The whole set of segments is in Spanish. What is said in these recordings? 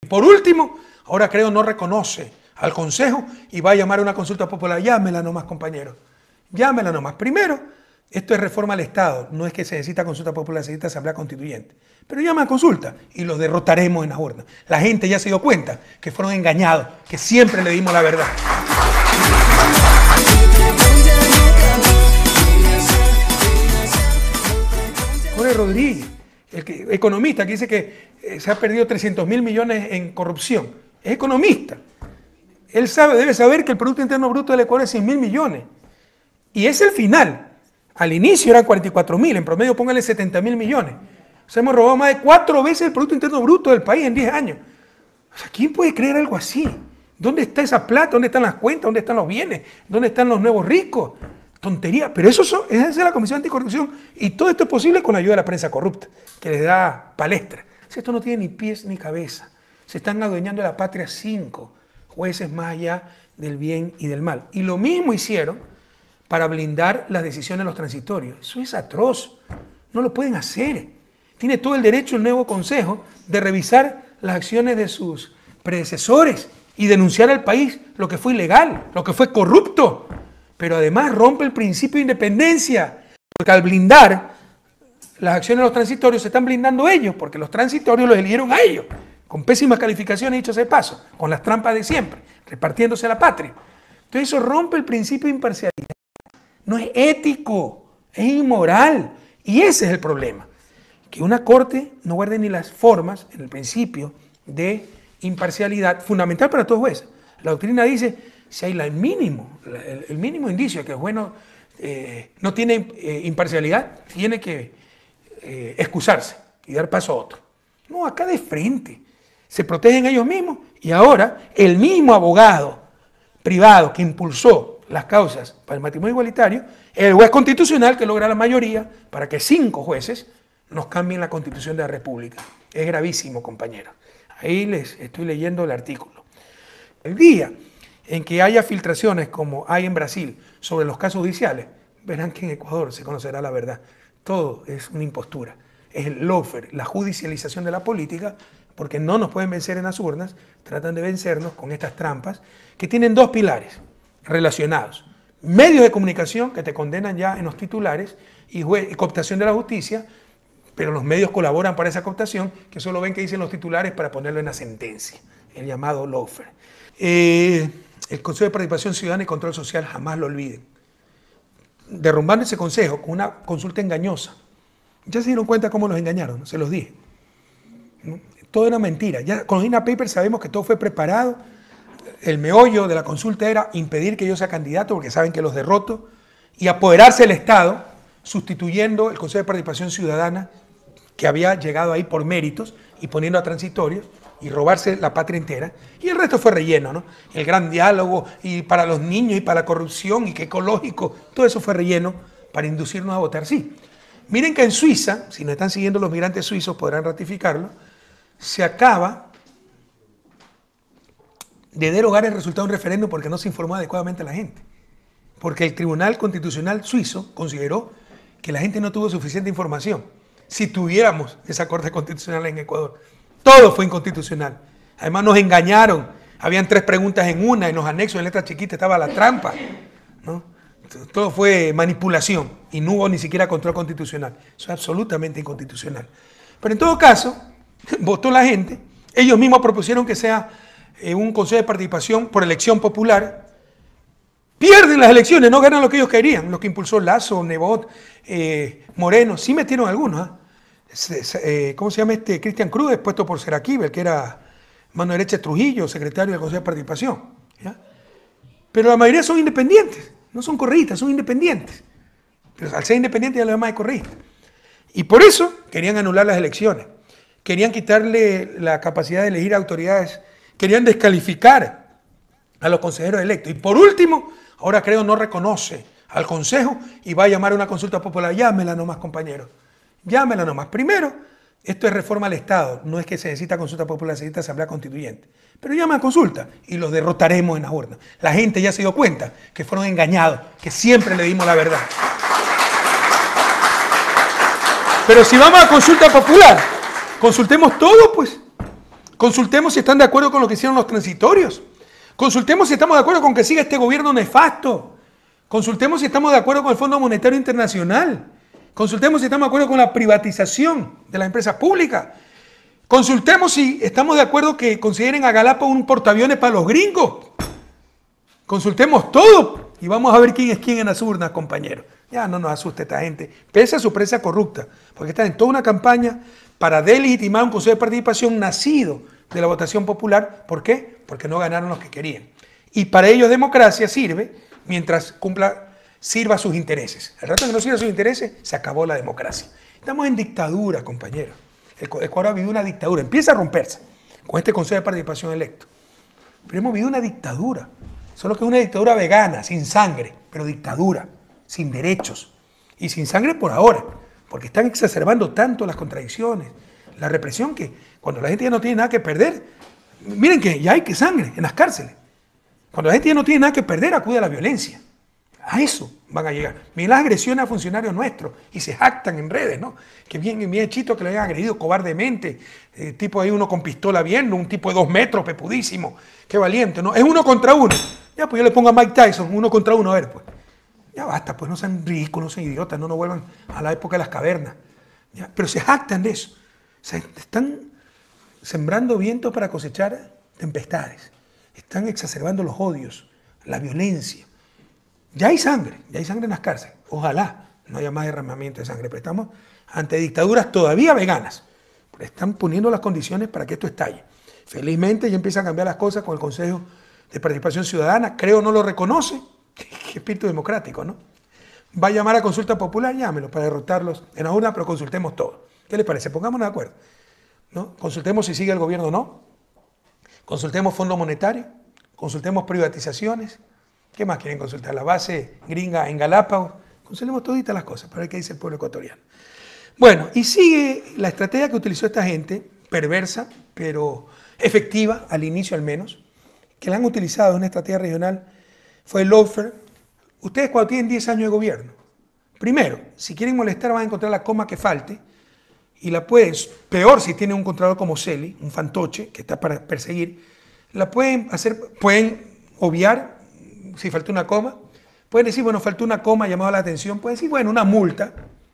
Por último, ahora creo no reconoce al Consejo y va a llamar a una consulta popular. Llámela nomás, compañeros. Llámela nomás. Primero, esto es reforma al Estado. No es que se necesita consulta popular, se necesita asamblea constituyente. Pero llama a consulta y los derrotaremos en las urnas. La gente ya se dio cuenta que fueron engañados, que siempre le dimos la verdad. Jorge Rodríguez, economista, que dice que se ha perdido 300.000 millones en corrupción. Es economista. Él debe saber que el Producto Interno Bruto del Ecuador es 100.000 millones. Y es el final. Al inicio eran 44.000, en promedio póngale 70.000 millones. O sea, hemos robado más de 4 veces el Producto Interno Bruto del país en 10 años. O sea, ¿quién puede creer algo así? ¿Dónde está esa plata? ¿Dónde están las cuentas? ¿Dónde están los bienes? ¿Dónde están los nuevos ricos? Tontería. Pero esa es la Comisión Anticorrupción. Y todo esto es posible con la ayuda de la prensa corrupta, que les da palestra. O sea, esto no tiene ni pies ni cabeza. Se están adueñando de la patria 5 jueces más allá del bien y del mal. Y lo mismo hicieron para blindar las decisiones de los transitorios. Eso es atroz. No lo pueden hacer. Tiene todo el derecho el nuevo Consejo de revisar las acciones de sus predecesores y denunciar al país lo que fue ilegal, lo que fue corrupto. Pero además rompe el principio de independencia, porque al blindar las acciones de los transitorios se están blindando ellos, porque los transitorios los eligieron a ellos, con pésimas calificaciones, dicho sea de paso, con las trampas de siempre, repartiéndose la patria. Entonces eso rompe el principio de imparcialidad. No es ético, es inmoral. Y ese es el problema. Que una corte no guarde ni las formas en el principio de imparcialidad, fundamental para todo juez. La doctrina dice, si hay el mínimo indicio de que el juez no tiene imparcialidad, tiene que excusarse y dar paso a otro. No, acá de frente. Se protegen ellos mismos y ahora el mismo abogado privado que impulsó las causas para el matrimonio igualitario, el juez constitucional que logra la mayoría para que 5 jueces nos cambien la Constitución de la República. Es gravísimo, compañeros. Ahí les estoy leyendo el artículo. El día en que haya filtraciones como hay en Brasil sobre los casos judiciales, verán que en Ecuador se conocerá la verdad. Todo es una impostura. Es el lawfare, la judicialización de la política, porque no nos pueden vencer en las urnas, tratan de vencernos con estas trampas que tienen 2 pilares relacionados. Medios de comunicación que te condenan ya en los titulares y cooptación de la justicia, pero los medios colaboran para esa cooptación, que solo ven que dicen los titulares para ponerlo en la sentencia, el llamado lawfare. El Consejo de Participación Ciudadana y Control Social, jamás lo olviden. Derrumbando ese consejo con una consulta engañosa. Ya se dieron cuenta cómo nos engañaron, ¿no? Se los dije. ¿No? Todo era mentira. Ya con los INA Papers sabemos que todo fue preparado. El meollo de la consulta era impedir que yo sea candidato porque saben que los derroto y apoderarse del Estado, sustituyendo el Consejo de Participación Ciudadana que había llegado ahí por méritos y poniendo a transitorios y robarse la patria entera. Y el resto fue relleno, ¿no? El gran diálogo y para los niños y para la corrupción y que ecológico, todo eso fue relleno para inducirnos a votar sí. Miren que en Suiza, si nos están siguiendo los migrantes suizos podrán ratificarlo, se acaba de derogar el resultado de un referéndum porque no se informó adecuadamente a la gente. Porque el Tribunal Constitucional suizo consideró que la gente no tuvo suficiente información. Si tuviéramos esa Corte Constitucional en Ecuador, todo fue inconstitucional. Además nos engañaron. Habían 3 preguntas en una, en los anexos, en letras chiquitas estaba la trampa, ¿no? Todo fue manipulación y no hubo ni siquiera control constitucional. Eso es absolutamente inconstitucional. Pero en todo caso, votó la gente. Ellos mismos propusieron que sea un consejo de participación por elección popular. Pierden las elecciones, no ganan lo que ellos querían. Lo que impulsó Lasso, Nebot, Moreno, sí metieron algunos. ¿Cómo se llama este? Cristian Cruz, puesto por Seraquivel, que era mano derecha de Trujillo, secretario del Consejo de Participación. ¿Ya? Pero la mayoría son independientes, no son correístas, son independientes. Pero al ser independientes ya lo demás es correísta. Y por eso querían anular las elecciones, querían quitarle la capacidad de elegir autoridades, querían descalificar a los consejeros electos. Y por último, ahora creo no reconoce al Consejo y va a llamar a una consulta popular. Llámela nomás, compañeros. Llámela nomás. Primero, esto es reforma al Estado. No es que se necesita consulta popular, se necesita asamblea constituyente. Pero llama a consulta y los derrotaremos en las urnas. La gente ya se dio cuenta que fueron engañados, que siempre le dimos la verdad. Pero si vamos a consulta popular, consultemos todo, pues. Consultemos si están de acuerdo con lo que hicieron los transitorios. Consultemos si estamos de acuerdo con que siga este gobierno nefasto. Consultemos si estamos de acuerdo con el Fondo Monetario Internacional. Consultemos si estamos de acuerdo con la privatización de las empresas públicas. Consultemos si estamos de acuerdo que consideren a Galápagos un portaaviones para los gringos. Consultemos todo y vamos a ver quién es quién en las urnas, compañeros. Ya no nos asuste esta gente, pese a su prensa corrupta, porque están en toda una campaña para delegitimar un consejo de participación nacido de la votación popular. ¿Por qué? Porque no ganaron los que querían. Y para ellos democracia sirve mientras sirva a sus intereses. Al rato que no sirva a sus intereses, se acabó la democracia. Estamos en dictadura, compañeros. El Ecuador ha vivido una dictadura. Empieza a romperse con este consejo de participación electo. Pero hemos vivido una dictadura. Solo que es una dictadura vegana, sin sangre, pero dictadura, sin derechos. Y sin sangre por ahora, porque están exacerbando tanto las contradicciones, la represión, que cuando la gente ya no tiene nada que perder, miren que ya hay que sangre en las cárceles. Cuando la gente ya no tiene nada que perder, acude a la violencia. A eso van a llegar. Miren las agresiones a funcionarios nuestros y se jactan en redes, ¿no? Que bien hechito que lo hayan agredido cobardemente. Tipo ahí uno con pistola viendo, un tipo de 2 metros, pepudísimo. Qué valiente, ¿no? Es 1 contra 1. Ya, pues yo le pongo a Mike Tyson, 1 contra 1, a ver, pues. Ya basta, pues no sean ridículos, no sean idiotas, no nos vuelvan a la época de las cavernas. ¿Ya? Pero se jactan de eso. Se están sembrando vientos para cosechar tempestades. Están exacerbando los odios, la violencia. Ya hay sangre en las cárceles. Ojalá no haya más derramamiento de sangre, pero estamos ante dictaduras todavía veganas. Pero están poniendo las condiciones para que esto estalle. Felizmente ya empiezan a cambiar las cosas con el Consejo de Participación Ciudadana. Creo no lo reconoce. Qué espíritu democrático, ¿no? Va a llamar a consulta popular, llámelo para derrotarlos en la urna, pero consultemos todo. ¿Qué les parece? Pongámonos de acuerdo, ¿no? Consultemos si sigue el gobierno o no. Consultemos Fondo Monetario. Consultemos privatizaciones. ¿Qué más quieren consultar? La base gringa en Galápagos. Consultemos toditas las cosas para ver qué dice el pueblo ecuatoriano. Bueno, y sigue la estrategia que utilizó esta gente, perversa, pero efectiva, al inicio al menos, que la han utilizado en una estrategia regional, fue el lawfare. Ustedes cuando tienen 10 años de gobierno, primero, si quieren molestar van a encontrar la coma que falte, y la pueden, peor si tienen un contralor como Celi, un fantoche que está para perseguir, la pueden hacer, pueden obviar si faltó una coma, pueden decir, bueno, faltó una coma, llamado la atención, pueden decir, bueno, una multa,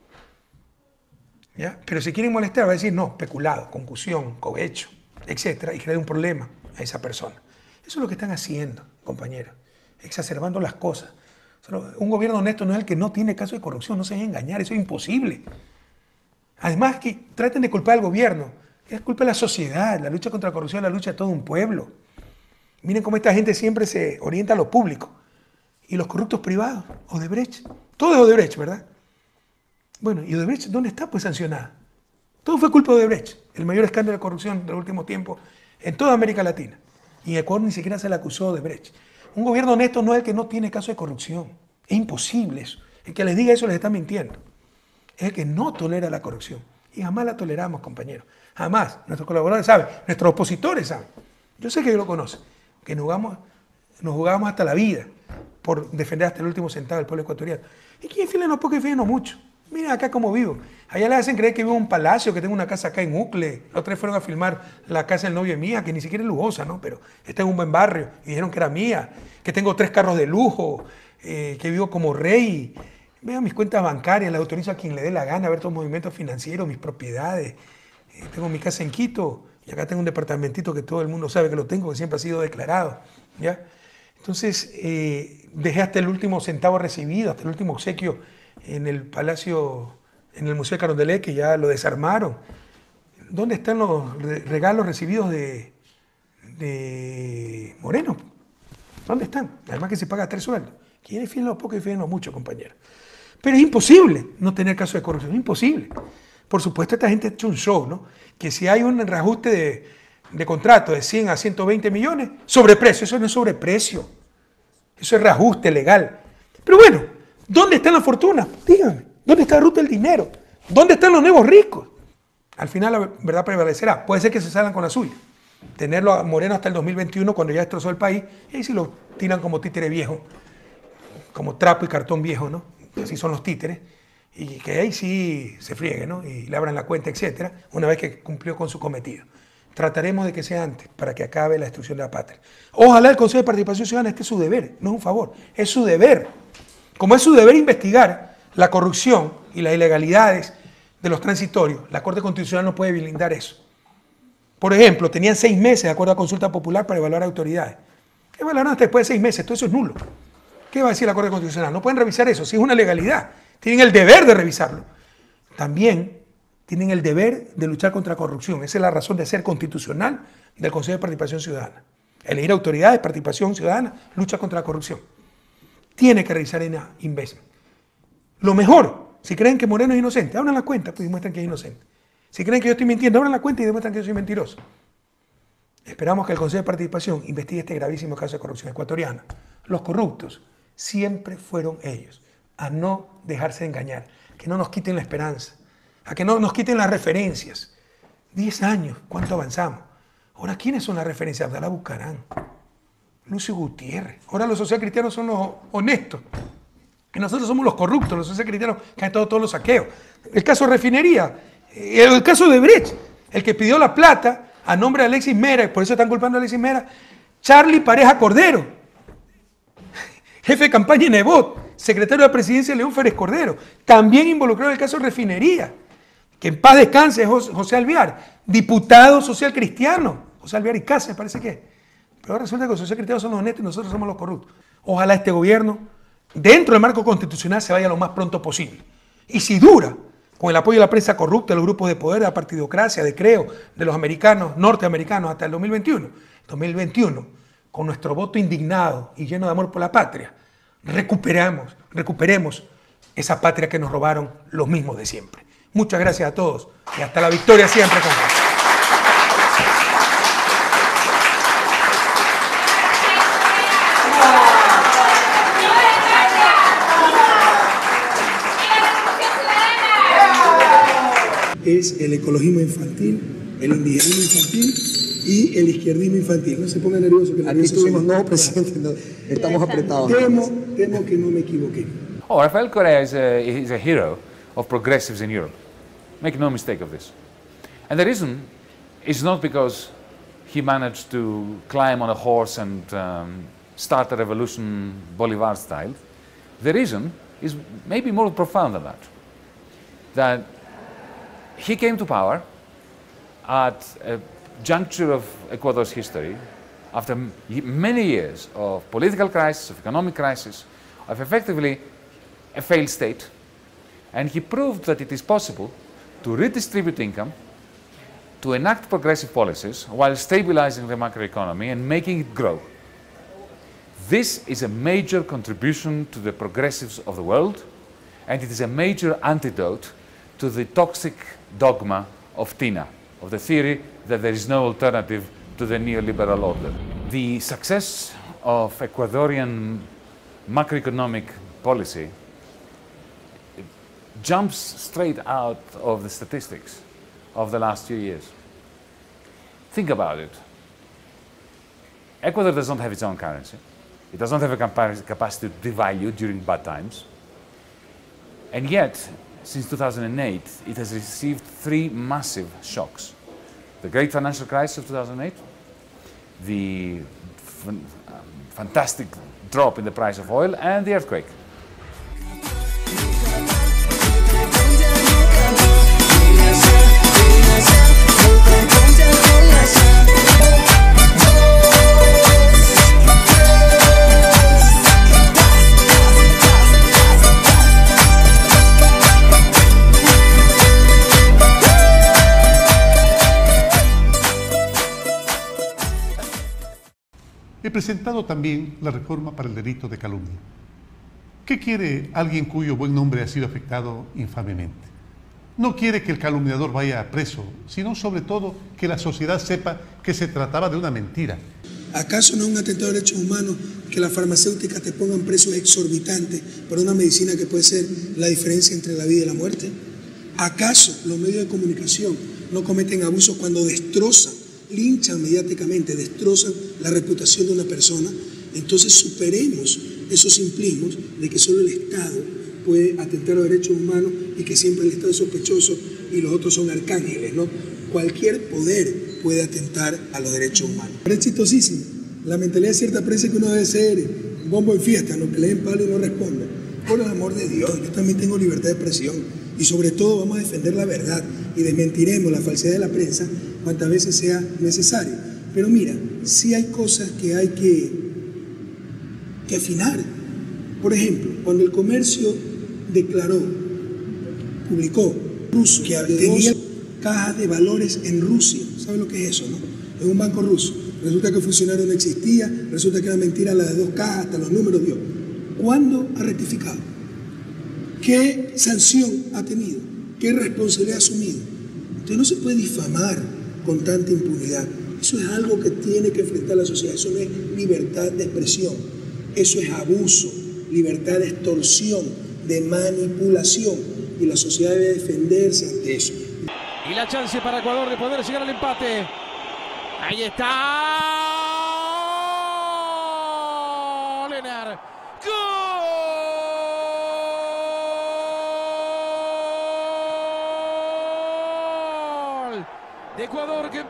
¿ya? Pero si quieren molestar, va a decir, no, peculado, concusión, cohecho, etcétera, y crear un problema a esa persona. Eso es lo que están haciendo, compañeros, exacerbando las cosas. Un gobierno honesto no es el que no tiene caso de corrupción, no se dejen engañar, eso es imposible. Además, que traten de culpar al gobierno, es culpa de la sociedad, la lucha contra la corrupción es la lucha de todo un pueblo. Miren cómo esta gente siempre se orienta a lo público. Y los corruptos privados, Odebrecht, todo es Odebrecht, ¿verdad? Bueno, ¿y Odebrecht dónde está? Pues sancionada. Todo fue culpa de Odebrecht, el mayor escándalo de corrupción del último tiempo en toda América Latina. Y en Ecuador ni siquiera se le acusó de Odebrecht. Un gobierno honesto no es el que no tiene caso de corrupción. Es imposible eso. El que les diga eso les está mintiendo. Es el que no tolera la corrupción. Y jamás la toleramos, compañeros. Jamás. Nuestros colaboradores saben, nuestros opositores saben. Yo sé que ellos lo conocen. Que nos jugábamos hasta la vida por defender hasta el último centavo del pueblo ecuatoriano. Y aquí en File no poco y File no mucho. Miren acá cómo vivo. Allá les hacen creer que vivo en un palacio, que tengo una casa acá en Ucle. La otra vez fueron a filmar la casa del novio mía, que ni siquiera es lujosa, ¿no? Pero está en un buen barrio. Y dijeron que era mía. Que tengo 3 carros de lujo. Que vivo como rey. Vean mis cuentas bancarias, le autorizo a quien le dé la gana, a ver todos los movimientos financieros, mis propiedades. Tengo mi casa en Quito. Y acá tengo un departamentito que todo el mundo sabe que lo tengo, que siempre ha sido declarado, ¿ya? Entonces, dejé hasta el último centavo recibido, hasta el último obsequio en el Palacio, en el Museo de Carondelet, que ya lo desarmaron. ¿Dónde están los regalos recibidos de Moreno? ¿Dónde están? Además que se paga 3 sueldos. Quiere fiel lo poco y fiel no mucho, compañero. Pero es imposible no tener caso de corrupción, es imposible. Por supuesto, esta gente ha hecho un show, ¿no? Que si hay un reajuste de contrato de 100 a 120 millones, sobreprecio. Eso no es sobreprecio. Eso es reajuste legal. Pero bueno, ¿dónde están las fortunas? Díganme. ¿Dónde está la ruta del dinero? ¿Dónde están los nuevos ricos? Al final la verdad prevalecerá. Puede ser que se salgan con la suya. Tenerlo a Moreno hasta el 2021, cuando ya destrozó el país, y ahí sí lo tiran como títere viejo, como trapo y cartón viejo, ¿no? Así son los títeres. Y que ahí sí se friegue, ¿no? Y le abran la cuenta, etcétera, una vez que cumplió con su cometido. trataremos de que sea antes, para que acabe la destrucción de la patria. Ojalá el Consejo de Participación Ciudadana, este es su deber, no es un favor, es su deber. Como es su deber investigar la corrupción y las ilegalidades de los transitorios, la Corte Constitucional no puede blindar eso. Por ejemplo, tenían 6 meses de acuerdo a consulta popular para evaluar autoridades. Evaluaron hasta después de 6 meses, todo eso es nulo. ¿Qué va a decir la Corte Constitucional? No pueden revisar eso, si es una legalidad. Tienen el deber de revisarlo. También tienen el deber de luchar contra la corrupción. Esa es la razón de ser constitucional del Consejo de Participación Ciudadana. Elegir autoridades, participación ciudadana, lucha contra la corrupción. Tiene que revisar en Inves. Lo mejor, si creen que Moreno es inocente, abran la cuenta pues, y demuestran que es inocente. Si creen que yo estoy mintiendo, abran la cuenta y demuestran que yo soy mentiroso. Esperamos que el Consejo de Participación investigue este gravísimo caso de corrupción ecuatoriana. Los corruptos siempre fueron ellos, a no dejarse engañar, que no nos quiten la esperanza, a que no nos quiten las referencias. 10 años, ¿cuánto avanzamos? Ahora, ¿quiénes son las referencias? Abdalá Bucarán, Lucio Gutiérrez. Ahora los socialcristianos son los honestos. Que nosotros somos los corruptos, los socialcristianos que han estado todos los saqueos. El caso refinería, el caso de Brecht, el que pidió la plata a nombre de Alexis Mera, y por eso están culpando a Alexis Mera, Charlie Pareja Cordero, jefe de campaña en Nebot, secretario de la presidencia León Férez Cordero, también involucrado en el caso de refinería, que en paz descanse José Alvear, diputado social cristiano, José Alvear y Cáceres parece que. Pero ahora resulta que los social cristianos son los honestos y nosotros somos los corruptos. Ojalá este gobierno, dentro del marco constitucional, se vaya lo más pronto posible. Y si dura, con el apoyo de la prensa corrupta, de los grupos de poder, de la partidocracia, de Creo, de los americanos, norteamericanos, hasta el 2021. 2021, con nuestro voto indignado y lleno de amor por la patria, recuperemos esa patria que nos robaron los mismos de siempre. Muchas gracias a todos y hasta la victoria siempre con Dios. Es el ecologismo infantil, el indigenismo infantil y el izquierdismo infantil. No se ponga nervioso que aquí tuvimos, no, presidente, no, estamos apretados. Temo que no me equivoqué. Oh, Rafael Correa is a hero of progressives in Europe. Make no mistake of this. And the reason is not because he managed to climb on a horse and start a revolution Bolivar style. The reason is maybe more profound than that. That he came to power at a juncture of Ecuador's history after many years of political crisis, of economic crisis, of effectively a failed state, and he proved that it is possible to redistribute income, to enact progressive policies while stabilizing the macroeconomy and making it grow. This is a major contribution to the progressives of the world, and it is a major antidote to the toxic dogma of TINA, of the theory that there is no alternative to the neoliberal order. The success of Ecuadorian macroeconomic policy jumps straight out of the statistics of the last few years. Think about it. Ecuador does not have its own currency. It does not have a capacity to devalue during bad times. And yet, since 2008, it has received 3 massive shocks. The great financial crisis of 2008, the fantastic drop in the price of oil, and the earthquake. He presentado también la reforma para el delito de calumnia. ¿Qué quiere alguien cuyo buen nombre ha sido afectado infamemente? No quiere que el calumniador vaya preso, sino sobre todo que la sociedad sepa que se trataba de una mentira. ¿Acaso no es un atentado de derechos humanos que las farmacéuticas te pongan precios exorbitantes por una medicina que puede ser la diferencia entre la vida y la muerte? ¿Acaso los medios de comunicación no cometen abusos cuando destrozan, linchan mediáticamente, destrozan la reputación de una persona? Entonces superemos esos simplismos de que solo el Estado puede atentar a los derechos humanos y que siempre el Estado es sospechoso y los otros son arcángeles, ¿no? Cualquier poder puede atentar a los derechos humanos. Pero es chistosísimo. La mentalidad de cierta prensa que uno debe ser bombo en fiesta, no que le den palo y no responda. Por el amor de Dios, yo también tengo libertad de expresión y sobre todo vamos a defender la verdad y desmentiremos la falsedad de la prensa cuantas veces sea necesario. Pero mira, sí hay cosas que hay que afinar. Por ejemplo, cuando el comercio publicó que tenía cajas de valores en Rusia, ¿sabe lo que es eso, no? Es un banco ruso. Resulta que el funcionario no existía, resulta que era mentira la de 2 cajas, hasta los números dio. ¿Cuándo ha rectificado? ¿Qué sanción ha tenido? ¿Qué responsabilidad ha asumido? Entonces no se puede difamar con tanta impunidad. Eso es algo que tiene que enfrentar la sociedad. Eso no es libertad de expresión. Eso es abuso, libertad de extorsión, de manipulación. Y la sociedad debe defenderse ante eso. Y la chance para Ecuador de poder llegar al empate. Ahí está. Lenar. ¡Gol! De Ecuador que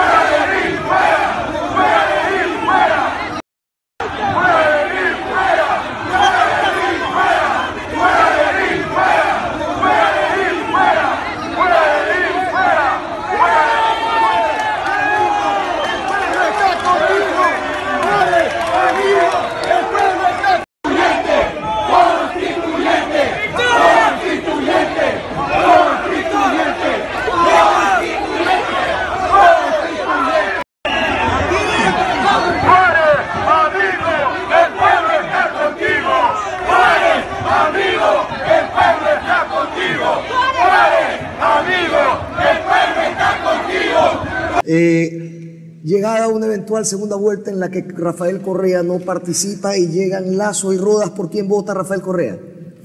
llegada a una eventual segunda vuelta en la que Rafael Correa no participa y llegan Lasso y Rodas, ¿por quién vota Rafael Correa?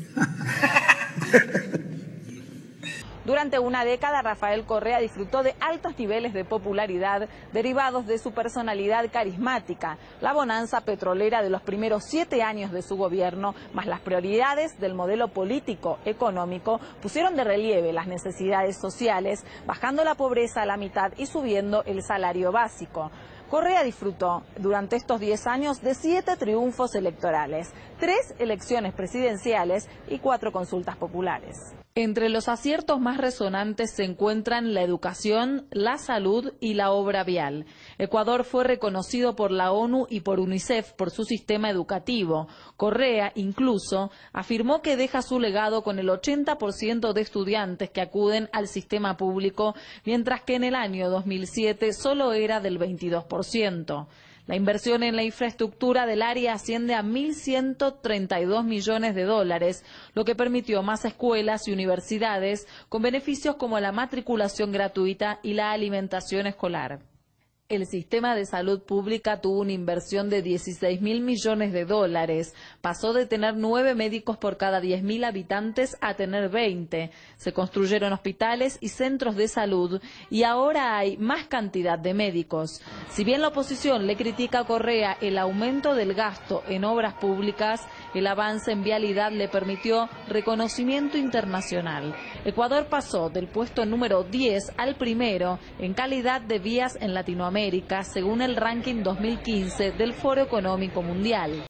Durante una década, Rafael Correa disfrutó de altos niveles de popularidad derivados de su personalidad carismática, la bonanza petrolera de los primeros 7 años de su gobierno, más las prioridades del modelo político económico, pusieron de relieve las necesidades sociales, bajando la pobreza a la mitad y subiendo el salario básico. Correa disfrutó durante estos 10 años de 7 triunfos electorales, 3 elecciones presidenciales y 4 consultas populares. Entre los aciertos más resonantes se encuentran la educación, la salud y la obra vial. Ecuador fue reconocido por la ONU y por UNICEF por su sistema educativo. Correa, incluso, afirmó que deja su legado con el 80% de estudiantes que acuden al sistema público, mientras que en el año 2007 solo era del 22%. La inversión en la infraestructura del área asciende a 1.132 millones de dólares, lo que permitió más escuelas y universidades con beneficios como la matriculación gratuita y la alimentación escolar. El sistema de salud pública tuvo una inversión de 16.000 millones de dólares. Pasó de tener 9 médicos por cada 10.000 habitantes a tener 20. Se construyeron hospitales y centros de salud y ahora hay más cantidad de médicos. Si bien la oposición le critica a Correa el aumento del gasto en obras públicas, el avance en vialidad le permitió reconocimiento internacional. Ecuador pasó del puesto número 10 al primero en calidad de vías en Latinoamérica, según el ranking 2015 del Foro Económico Mundial.